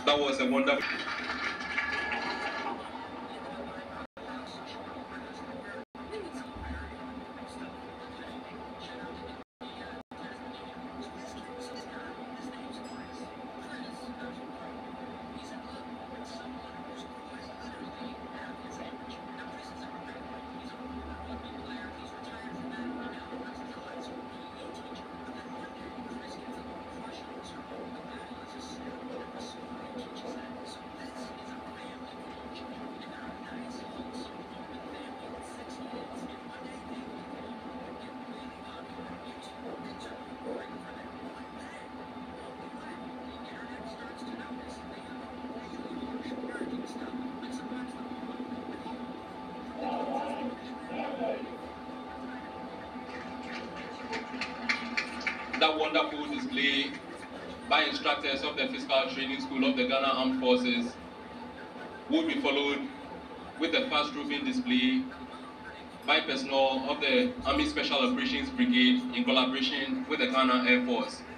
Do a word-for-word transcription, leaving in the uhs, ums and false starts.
That was a wonderful. That wonderful display by instructors of the Physical Training School of the Ghana Armed Forces will be followed with the fast roving display by personnel of the Army Special Operations Brigade in collaboration with the Ghana Air Force.